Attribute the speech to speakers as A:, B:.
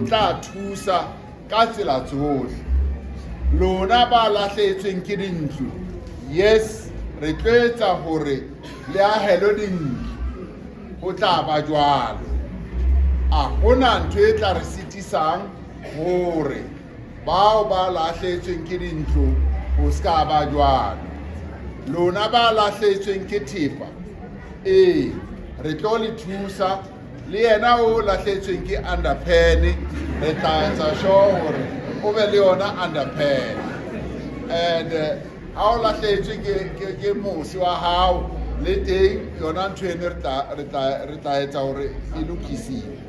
A: tla thusa ka tsela tsohle. Lona ba lahlehetsweng ke dintlo, yes, re tlo etsa hore le ahelo dintlo, ho tla ba jwalo. A hona ntho e tla re sitisang hore bao ba lahlehetsweng ke dintlo ho ska ba jwalo. Lona ba lahlehetsweng ke thepa, re tlo le thusa. Le yena o lahlehetsweng ke underpan, re tla etsa sure hore o be le yona underpan. And ha o lahlehetswe ke mose wa hao, le teng yona ntho ene re tla etsa hore e lokisiwe.